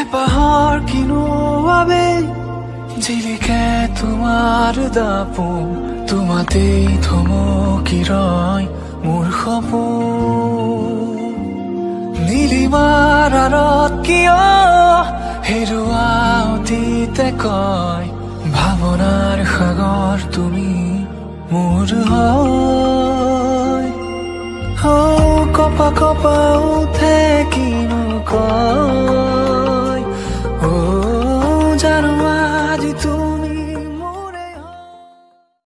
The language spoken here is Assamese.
পাহৰ কিনো আবেগ জিলিকে তোমাৰ দাপোন তোমাতেই থমকি ৰয় মোৰ সপোন নীলিমাৰ আঁৰত কিয় হেৰুৱা অতীতে কয় ভাৱনাৰ সাগৰ তুমি মোৰ হয় কপা কপা উঠে কিনো কয়